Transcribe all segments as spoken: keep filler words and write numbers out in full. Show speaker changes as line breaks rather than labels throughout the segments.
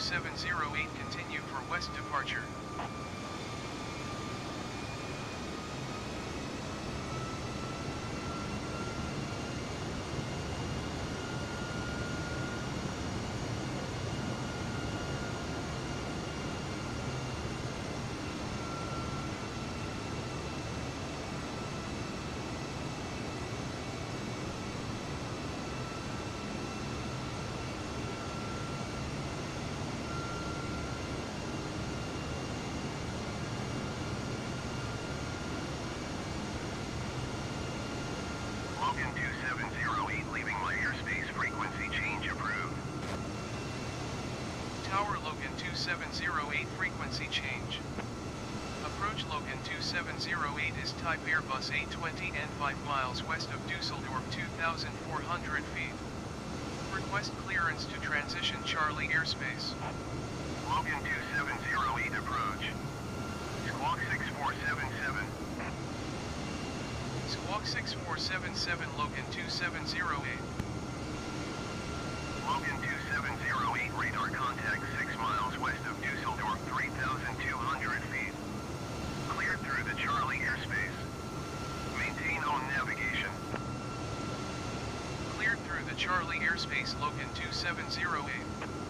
seven zero eight continue for west departure.
Logan two seven zero eight leaving my airspace, frequency change approved.
Tower Logan two seven zero eight, frequency change. Approach Logan two seven zero eight is type Airbus A twenty and five miles west of Dusseldorf, two thousand four hundred feet. Request clearance to transition Charlie airspace.
Logan two seven zero eight approach. Squawk six four seven seven.
Squawk six four seven seven Logan two seven zero eight.
Logan two seven zero eight radar contact six miles west of Dusseldorf, three thousand two hundred feet. Cleared through the Charlie airspace. Maintain on navigation.
Cleared through the Charlie airspace Logan two seven zero eight.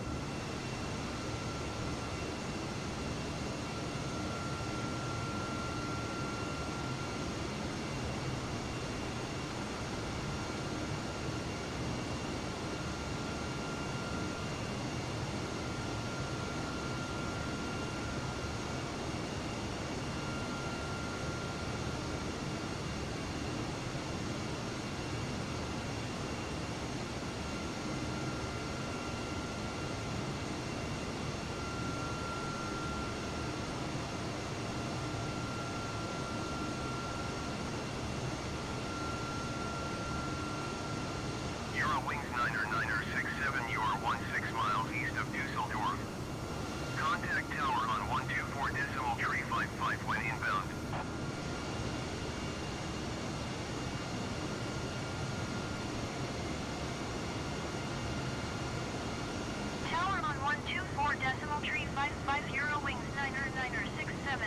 Wings niner niner six seven, you are one six miles east of Dusseldorf. Contact tower on one two four decimal three five five when inbound.
Tower on one two four decimal three five five zero, wings niner niner six seven.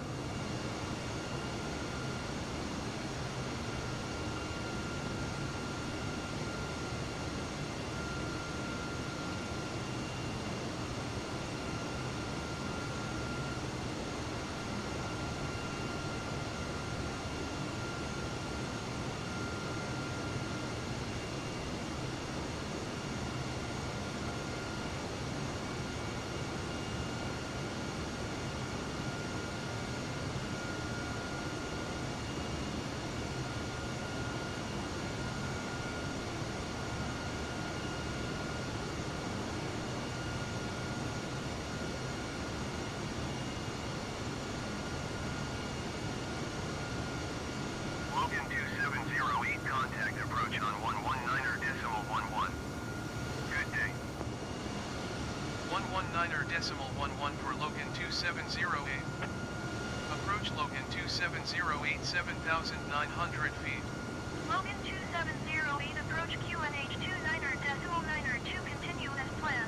Logan two seven zero eight, contact approach on one one niner decimal one one. Good day.
one one niner decimal one one for Logan two seven zero eight. Approach Logan two seven zero eight, seven thousand nine hundred feet.
Logan two seven zero eight, approach Q N H two niner decimal niner two, continue as planned.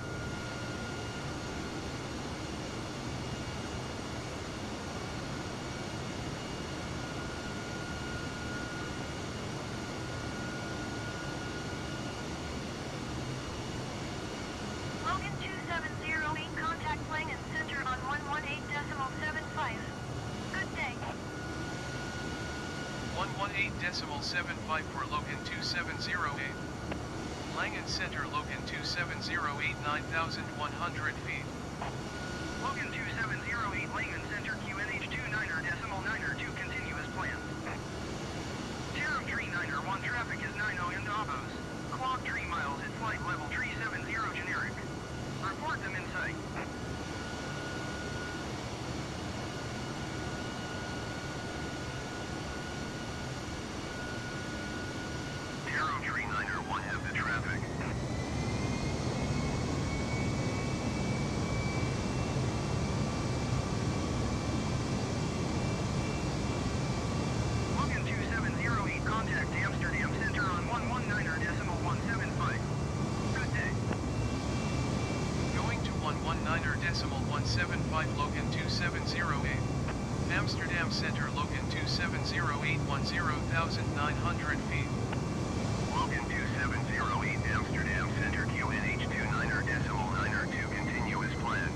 Logan two seven zero eight, contact Lang and center on one one eight decimal seven five. Good day.
one one eight decimal seven five for Logan two seven zero eight. Langen Center Logan two seven zero eight, nine thousand one hundred feet.
Logan two seven zero eight, Langen Center Q N H two niner decimal niner two, continue as planned. Tarum three niner one, traffic is nine oh in Davos. Clock three miles at flight level three seven zero generic. Report them in sight. Tarum three niner one, have the traffic.
seven five Logan two seven zero eight. Amsterdam Center Logan two seven zero eight one zero thousand nine hundred feet.
Logan two seven zero eight Amsterdam Center Q N H two niner decimal niner two continue as planned.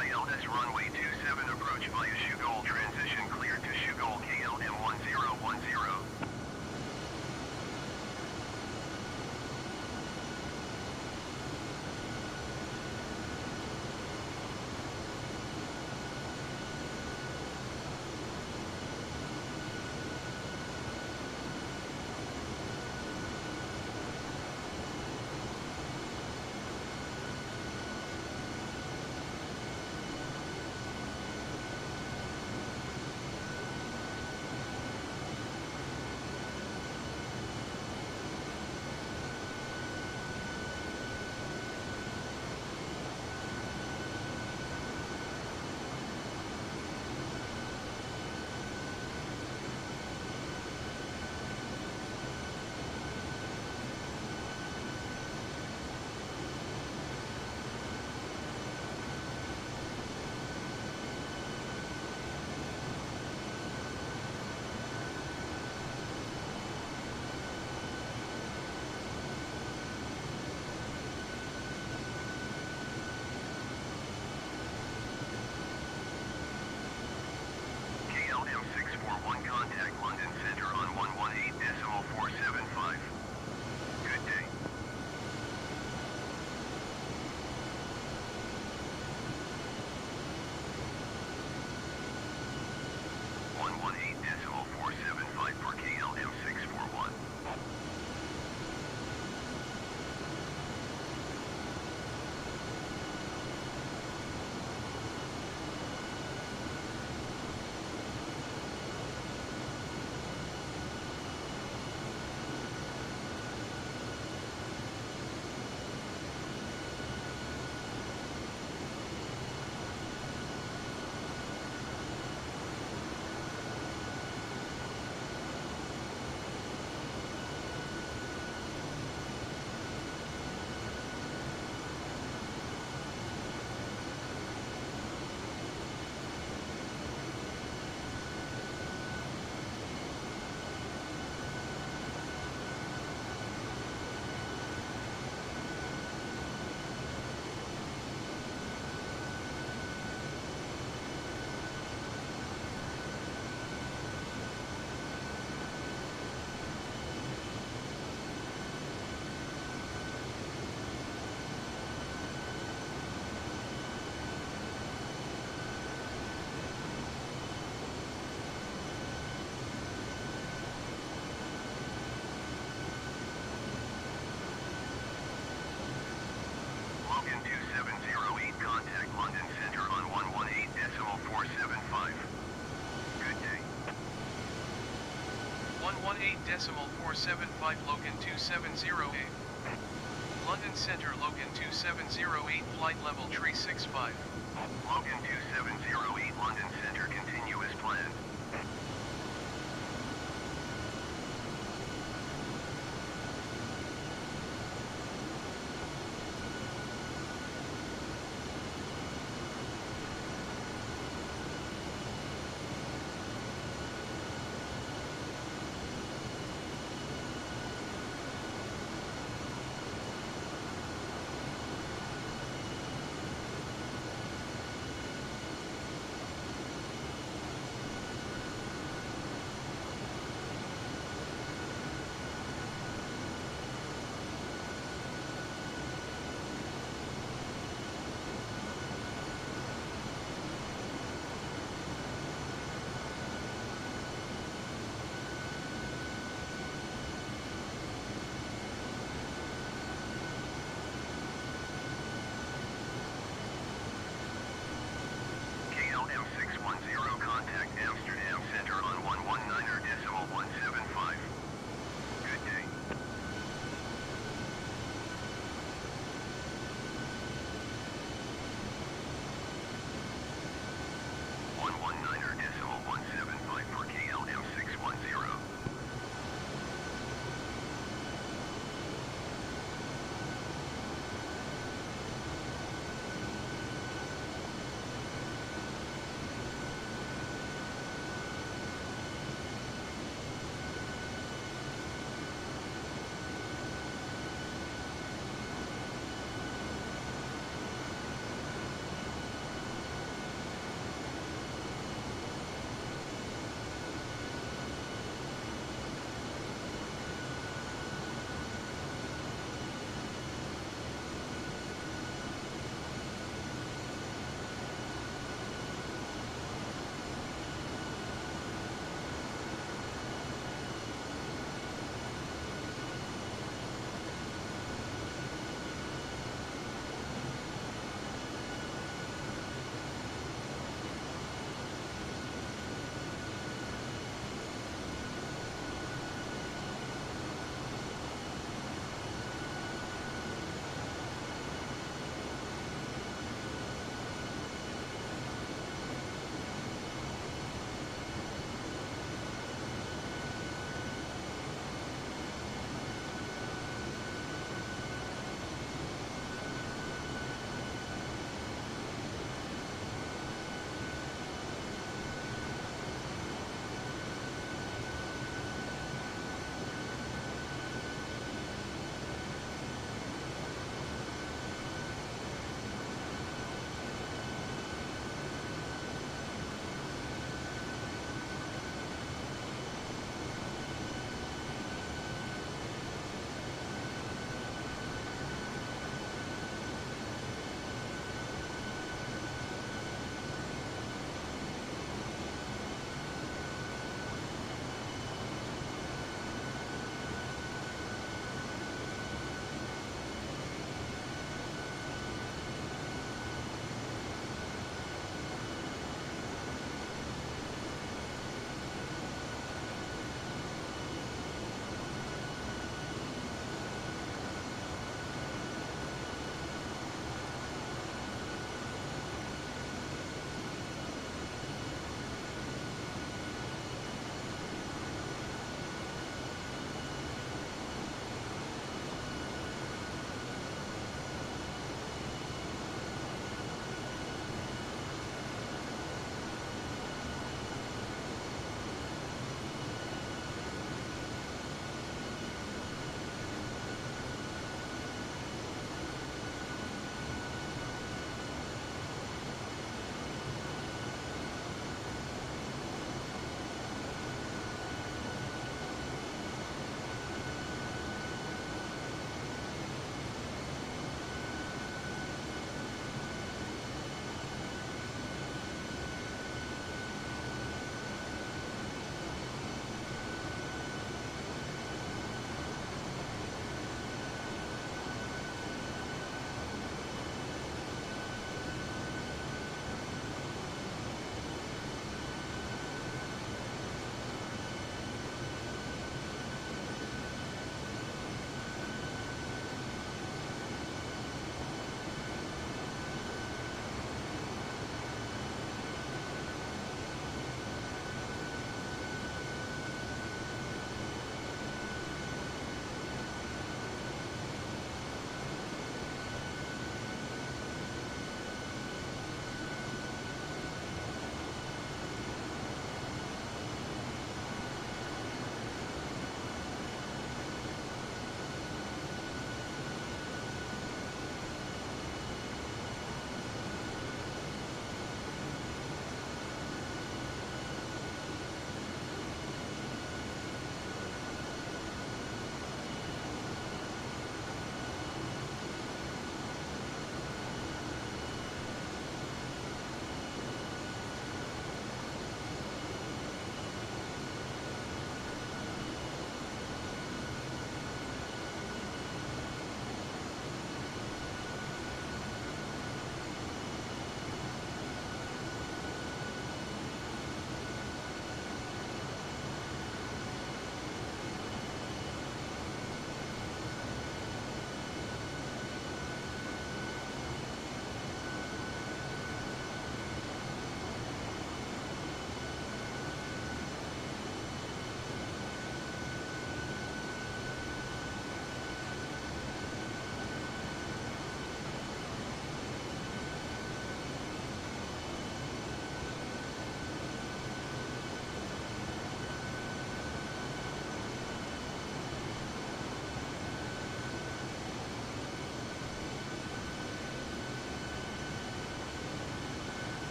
I L S runway two seven approach via Schugold transition clear to Schugold K L M one zero one zero.
decimal four seven five Logan two seven zero eight. London Center Logan two seven zero eight flight level three six five.
Logan two seven zero eight London Center continue as planned.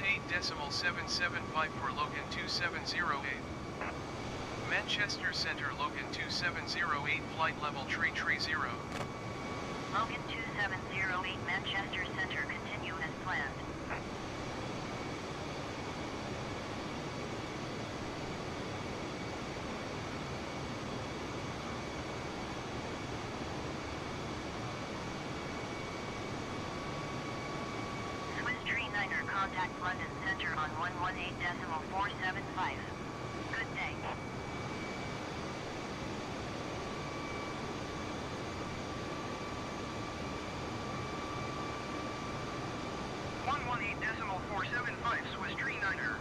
eight decimal seven seven five for Logan two seven zero eight. Manchester Center Logan two seven zero eight flight level tree tree zero.
Logan two seven zero eight Manchester Center, continue as planned. Swiss Tree Niner, contact London Center on one one eight decimal four seven five. Good day.
one one eight decimal four seven five, Swiss Tree Niner.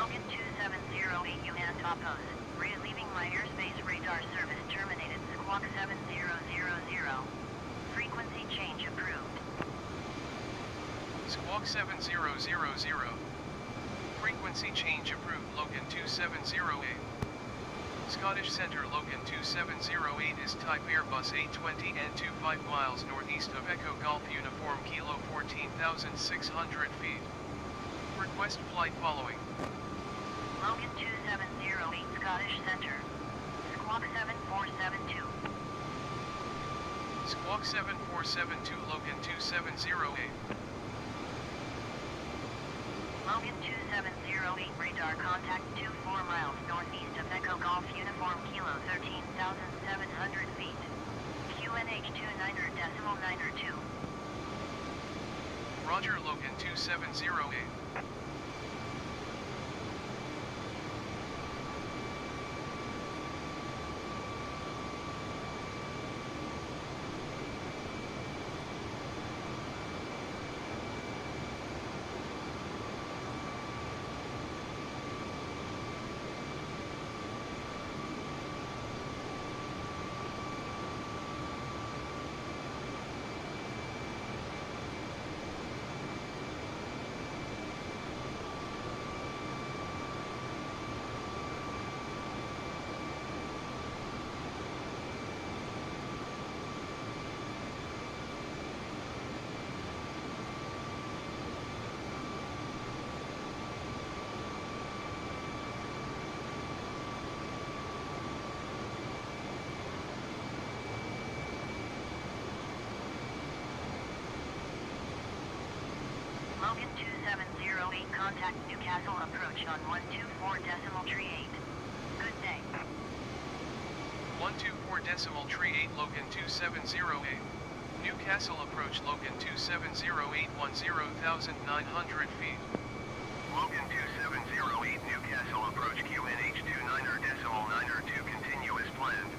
Logan two seven zero eight, you and Topos. Relieving my airspace radar service terminated. Squawk seven zero zero zero. Frequency change approved.
Squawk seven zero zero zero. Frequency change approved. Logan two seven zero eight. Scottish Centre Logan two seven zero eight is type Airbus A twenty and two five miles northeast of Echo Golf Uniform Kilo fourteen thousand six hundred feet. Request flight following.
Logan two seven zero eight, Scottish Centre. Squawk seven four seven two.
Squawk seven four seven two, Logan two seven zero eight.
Logan two seven zero eight, radar contact two four miles northeast of Echo Golf Uniform Kilo thirteen thousand seven hundred feet. Q N H two niner decimal niner two.
Roger, Logan two seven zero eight.
Logan two seven zero eight, contact Newcastle approach on one two four decimal tree eight. Good day.
one two four decimal tree eight, Logan two seven zero eight. Newcastle approach, Logan two seven zero eight, ten thousand nine hundred feet.
Logan two seven zero eight, Newcastle approach Q N H two niner decimal niner two, continue as planned.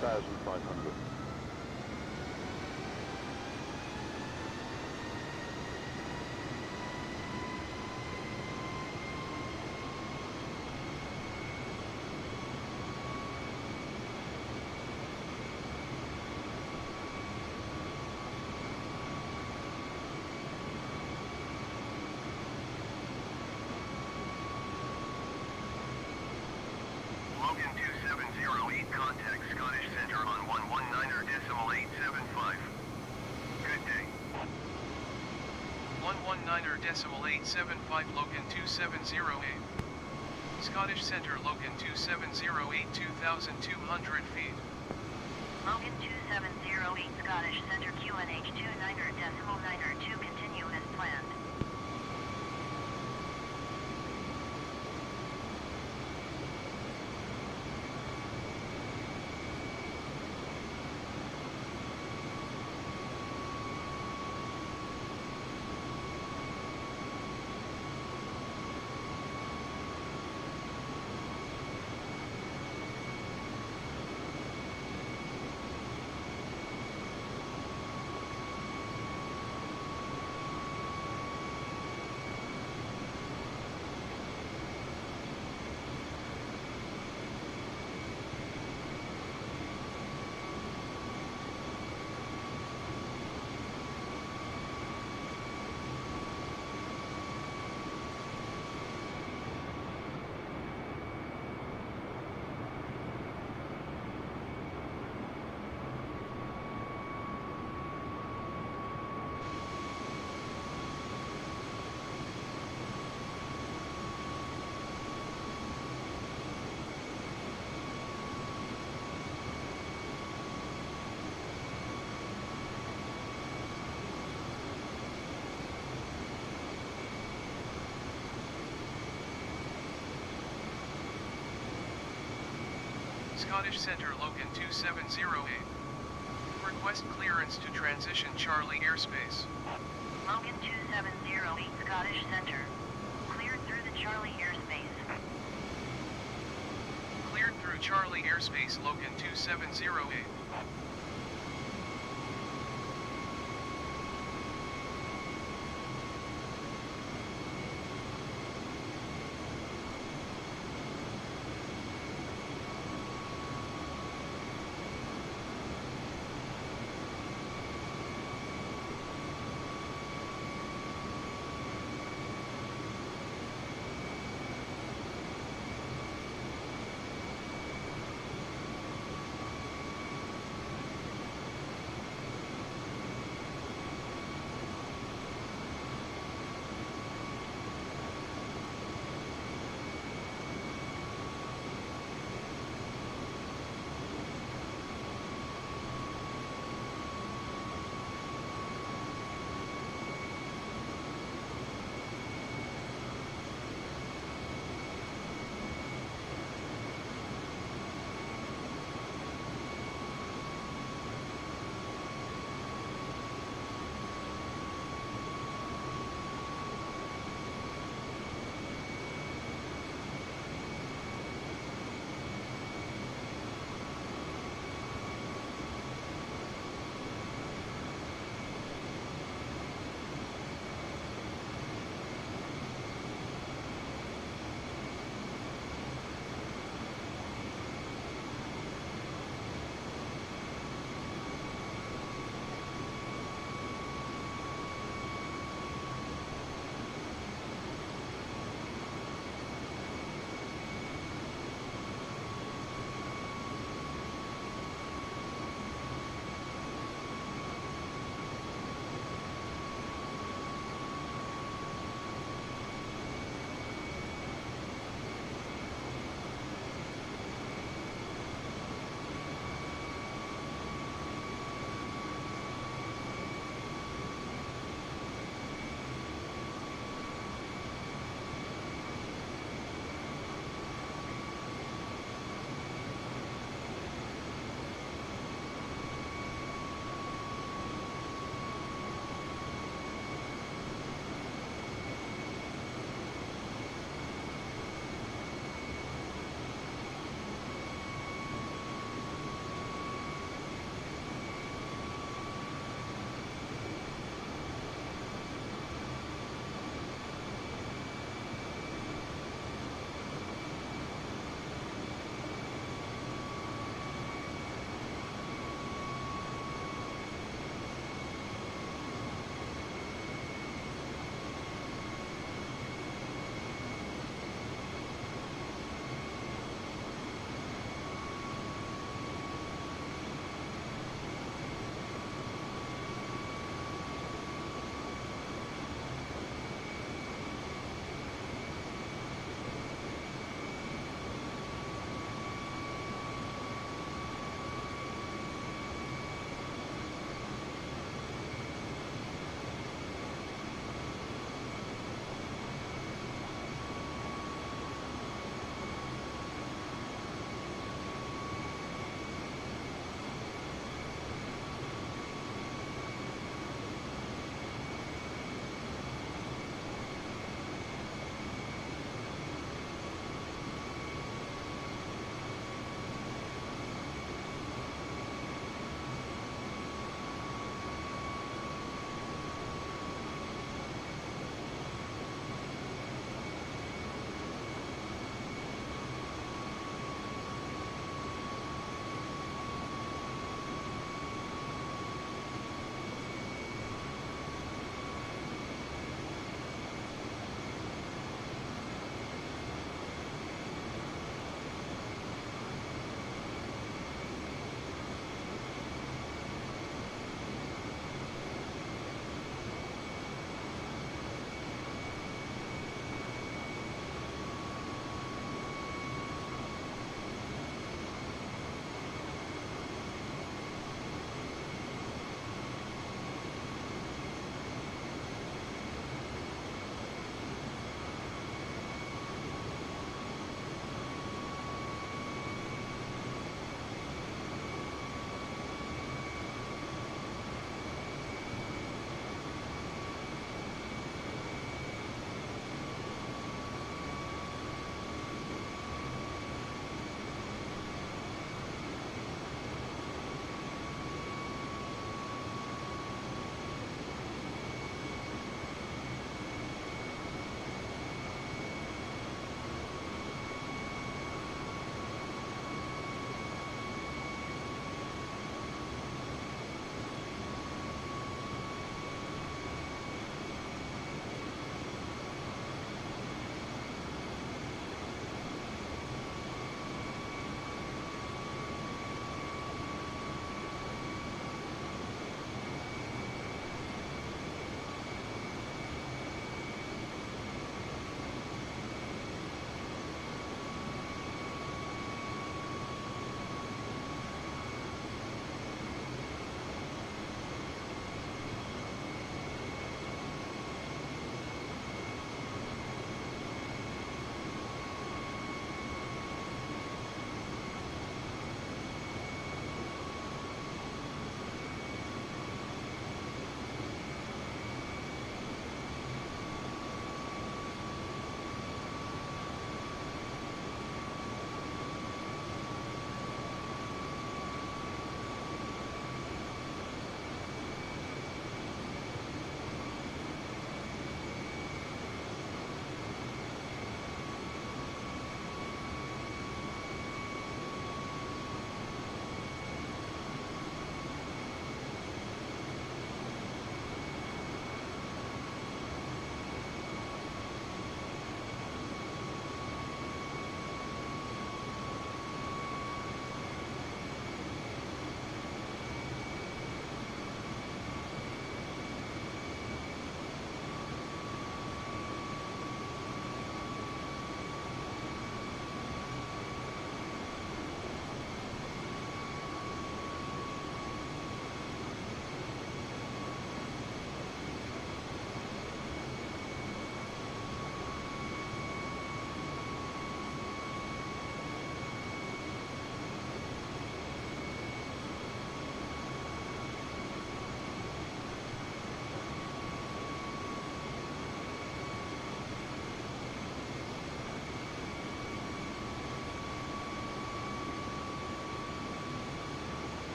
thousand five hundred.
Logan two seven zero eight, contact Scottish Centre on one one niner decimal eight seven five. Good day.
one one niner decimal eight seven five Logan two seven zero eight. Scottish Centre Logan two seven zero eight, two thousand two hundred feet.
Logan two seven zero eight Scottish Centre Q N H two niner decimal niner two continue as planned.
Scottish Centre Logan two seven zero eight. Request clearance to transition Charlie airspace.
Logan two seven zero eight Scottish Centre. Cleared through the Charlie airspace.
Cleared through Charlie airspace Logan two seven zero eight.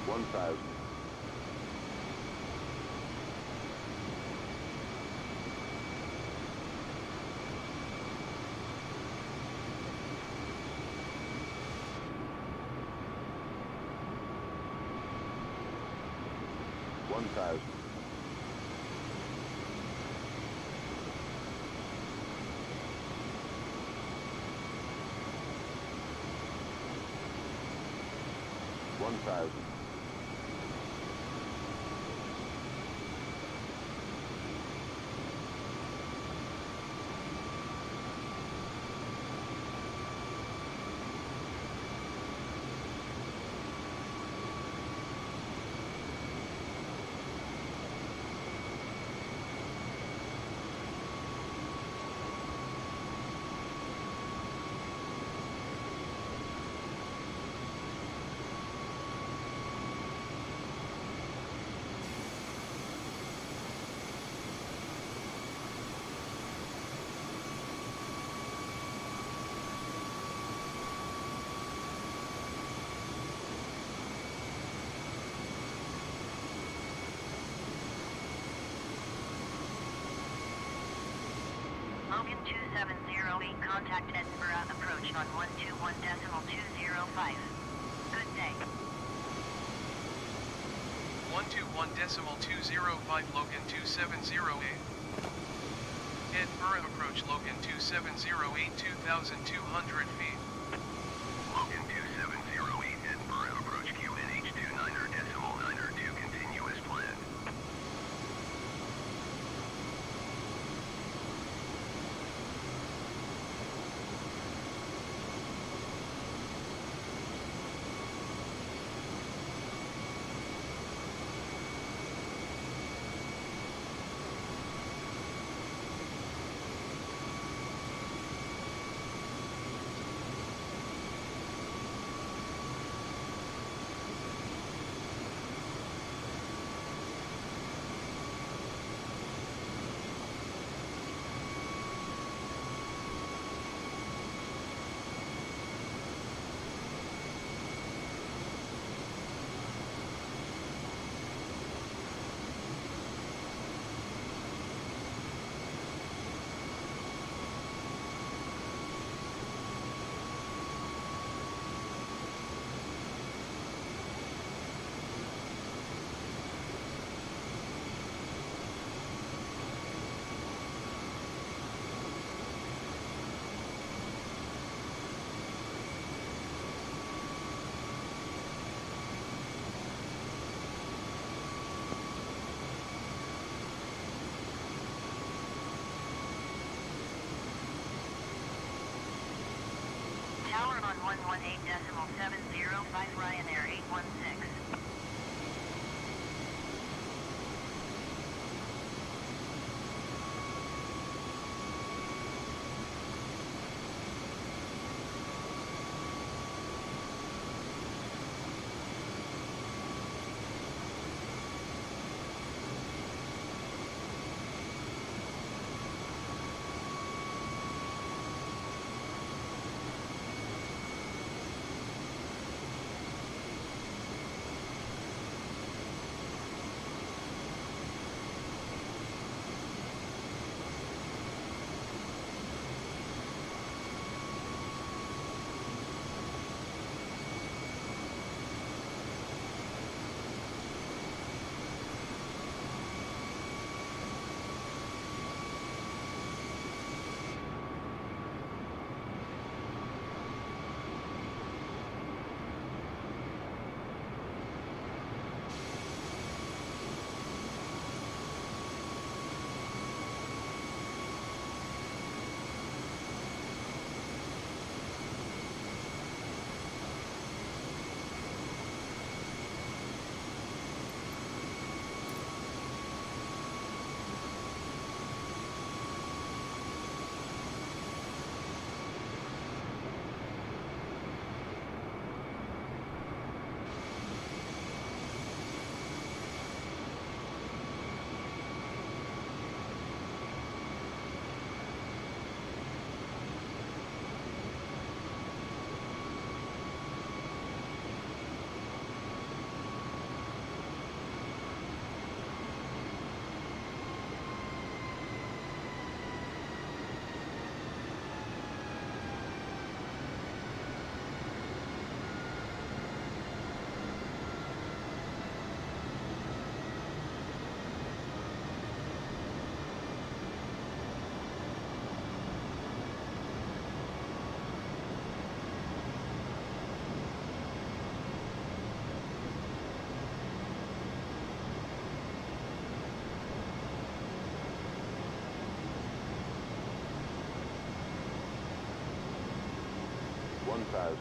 one thousand. One thousand. One thousand.
Logan two seven zero eight, contact Edinburgh, approach on one two one decimal two zero five. Good day.
one two one decimal two zero five Logan two seven zero eight. Edinburgh approach Logan two seven zero eight, two thousand two hundred feet.
Logan two seven zero eight, Edinburgh approach Q N H two niner decimal niner two, continue as planned.
Tower on one one eight decimal seven zero five, Ryanair eight one six.
one thousand.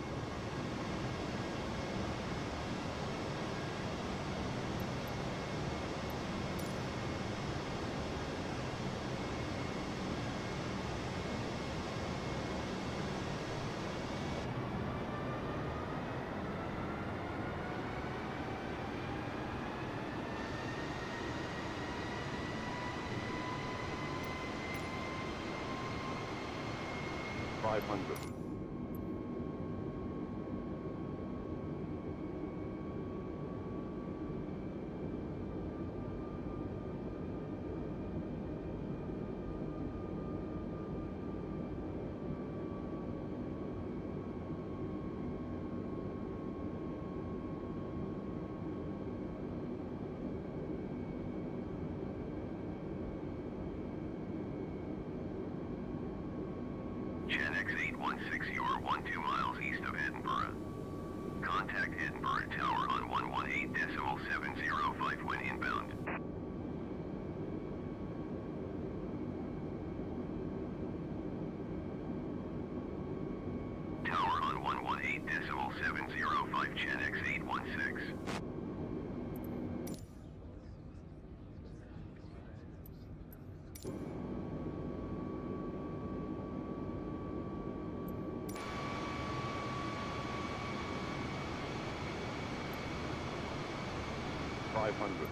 Five hundred.
Chen X eight one six, you are one two miles east of Edinburgh. Contact Edinburgh Tower on one one eight decimal seven zero five when inbound. Tower on one one eight decimal seven zero five, Chen X eight one six.
Five hundred.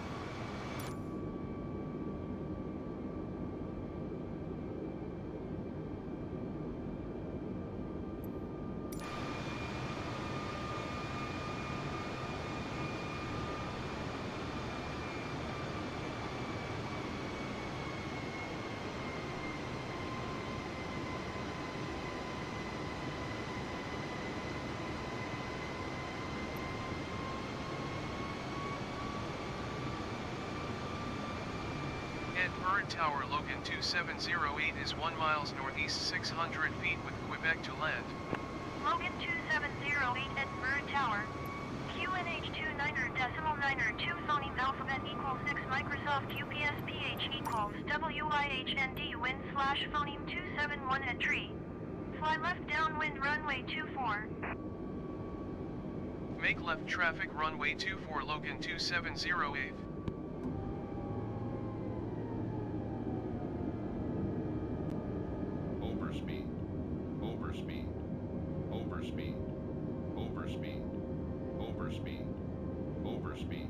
Edinburgh Tower Logan two seven zero eight is one miles northeast six hundred feet with Quebec to land.
Logan two seven zero eight Edinburgh Tower. Q N H two niner decimal niner two phoneme alphabet equals six Microsoft U P S P H equals W I H N D wind slash phoneme two seven one at tree. Fly left downwind runway two four.
Make left traffic runway two four Logan two seven zero eight.
Overspeed, overspeed, overspeed, overspeed, overspeed, overspeed.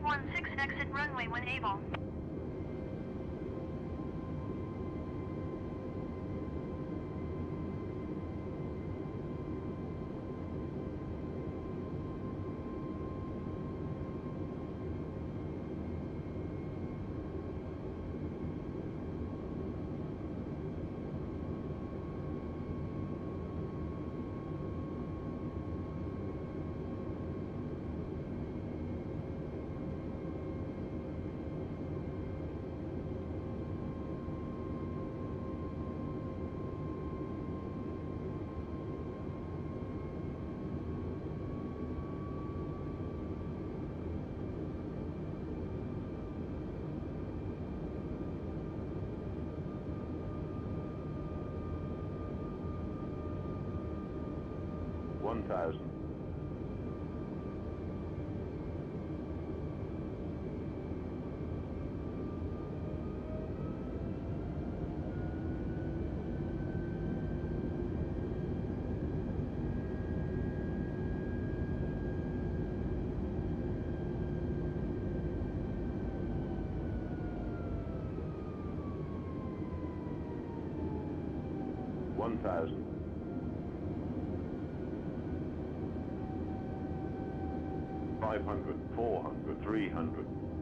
one six, exit runway when able.
one thousand. one thousand. five hundred, four hundred, three hundred.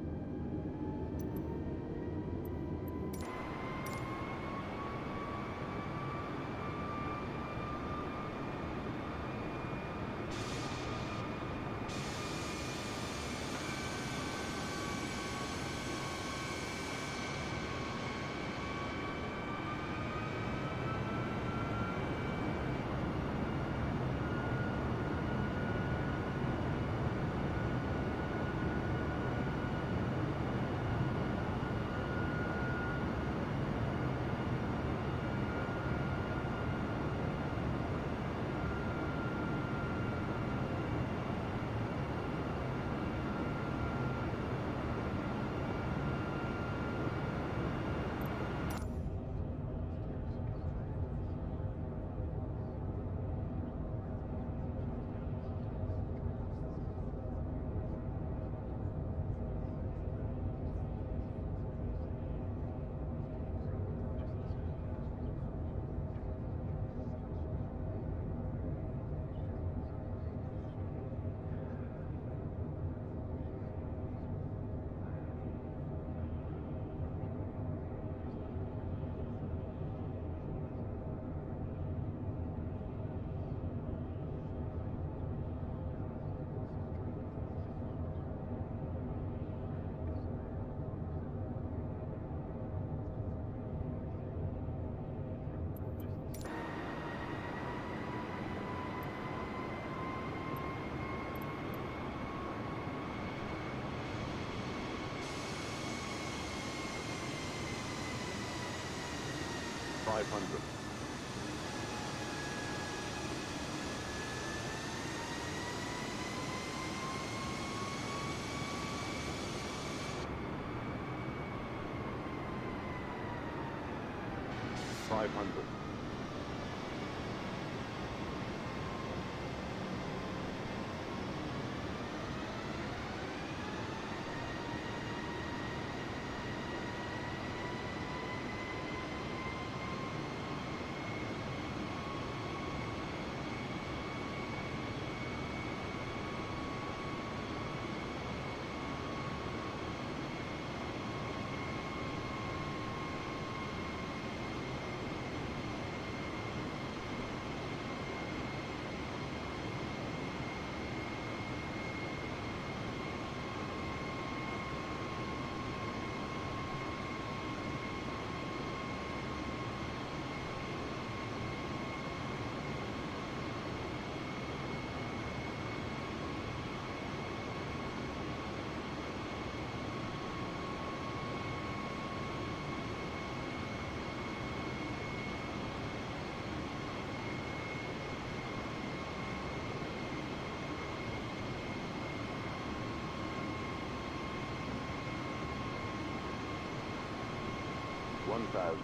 five hundred. five hundred. one thousand.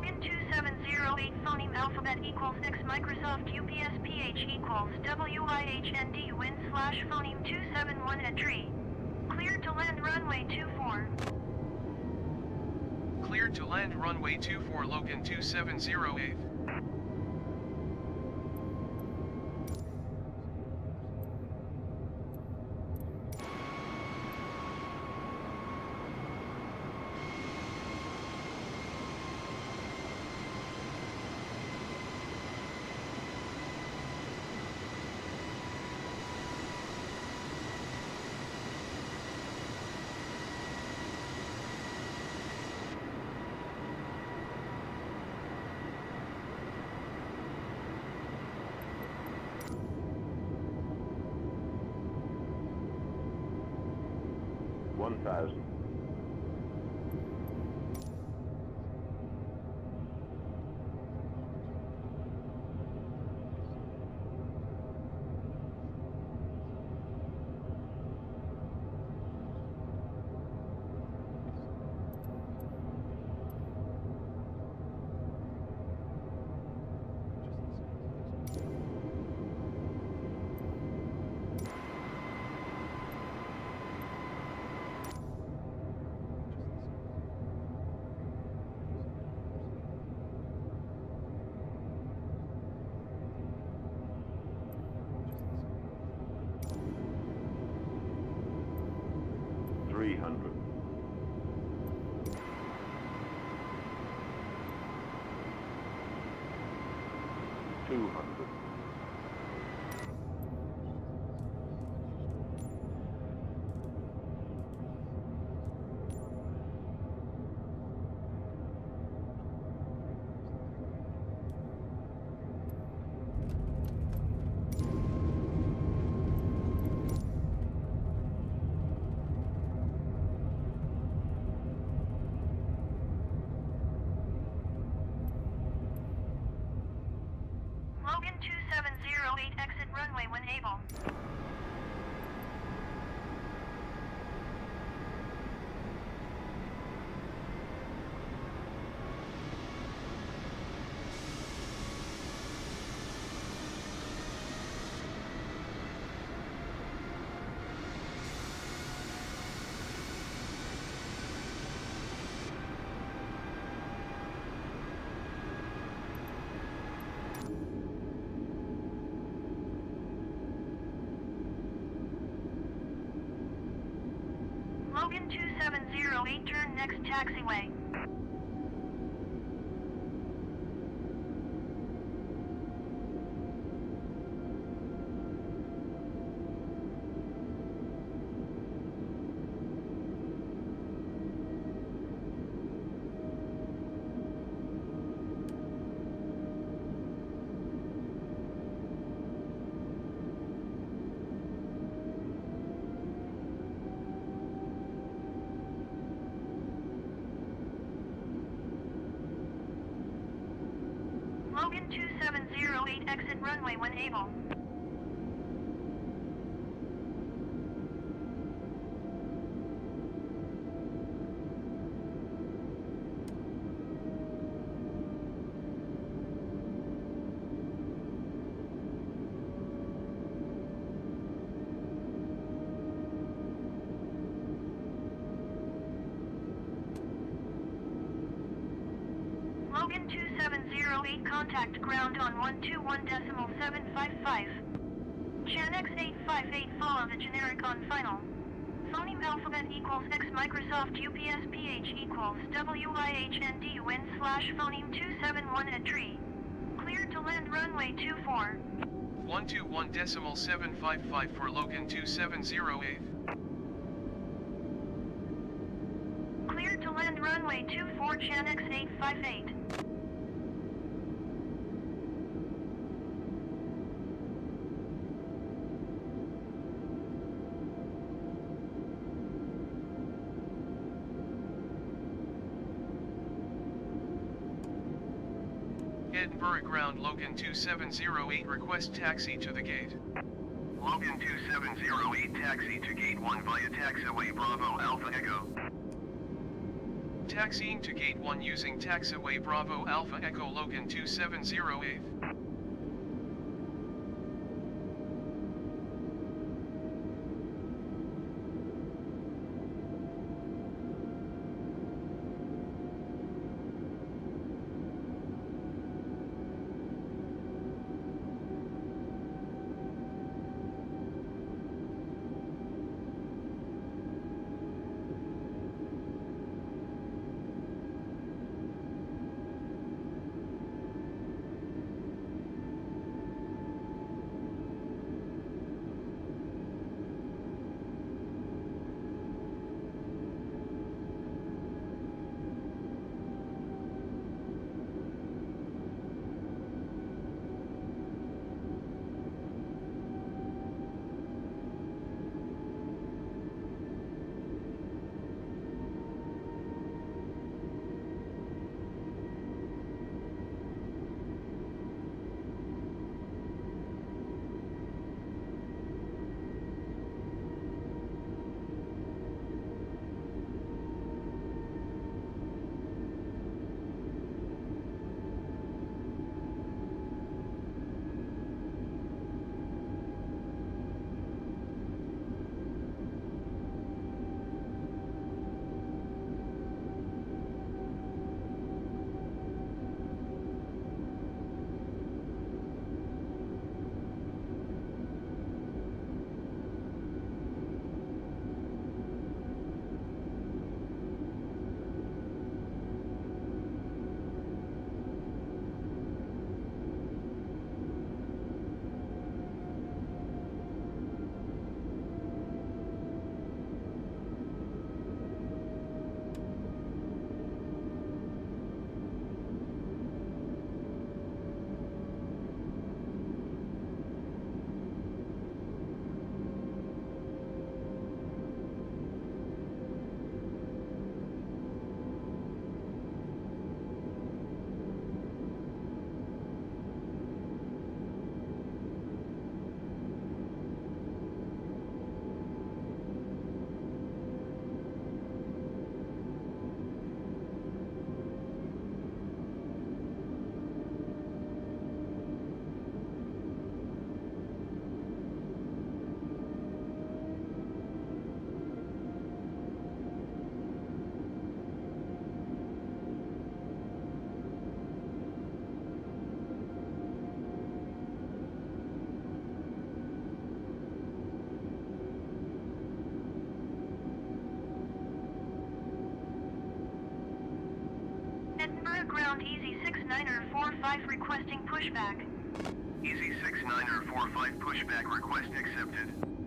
Logan two seven zero eight phoneme alphabet equals X Microsoft U P S P H equals W I H N D wind slash phoneme two seven one at tree. Cleared to land runway two four.
Cleared to land runway two four Logan two seven zero eight.
one thousand. three hundred. two hundred.
Logan two seven zero eight exit runway when able. Logan two seven zero eight turn next taxiway. Logan two seven zero eight exit runway when able. Logan two seven zero eight contact ground on one two one decimal seven five five. Chan X eight five eight follow the generic on final. Phoneme alphabet equals X Microsoft U P S P H equals W I H N D wind slash phoneme two seven one at tree. Cleared to land runway two four.
one two one decimal seven five five for Logan two seven zero eight.
Cleared to land runway two four Chan X eight five eight.
Edinburgh ground Logan two seven zero eight request taxi to the gate.
Logan two seven zero eight taxi to gate one via taxiway Bravo Alpha Echo.
Taxiing to Gate one using taxiway Bravo Alpha Echo Logan two seven zero eight.
Edinburgh ground Easy six niner four five requesting pushback.
Easy six niner four five pushback request accepted.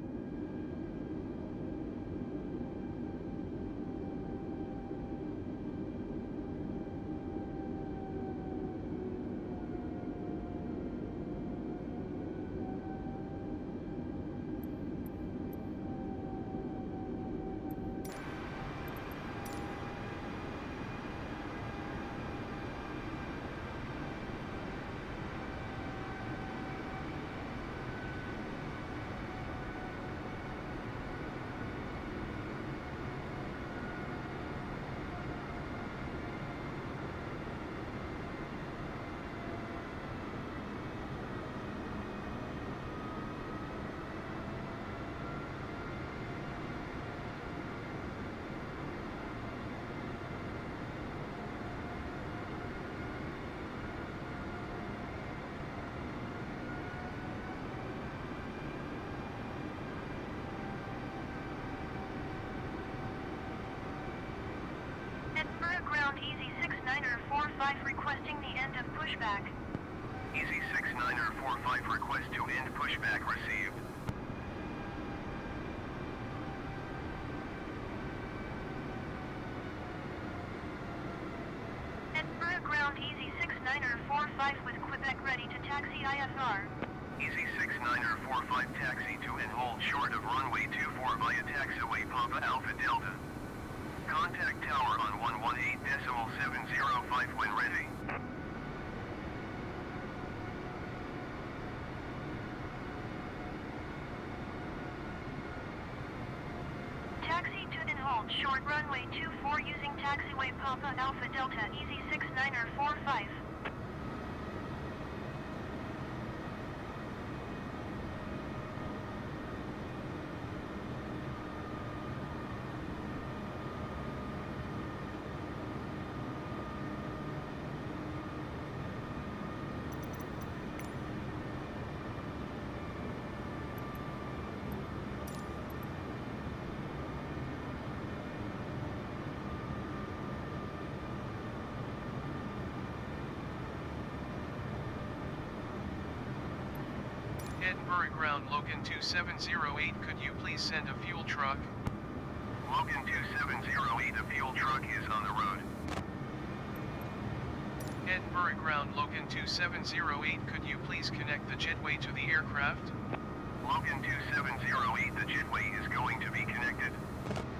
Ground Easy six niner four five requesting the end of pushback.
Easy six niner four five request to end pushback received.
Edinburgh Ground Easy six niner four five with Quebec ready to taxi I F R.
Easy six niner four five taxi to and hold short of runway two four via taxiway Papa Alpha Delta. Contact tower on one one eight decimal seven zero five when ready.
Taxi to and hold Hold short runway two four using taxiway Papa Alpha Delta Easy six niner four five.
Edinburgh ground Logan two seven zero eight, could you please send a fuel truck?
Logan two seven zero eight, a fuel truck is on the road.
Edinburgh ground Logan two seven zero eight, could you please connect the jetway to the aircraft?
Logan two seven zero eight, the jetway is going to be connected.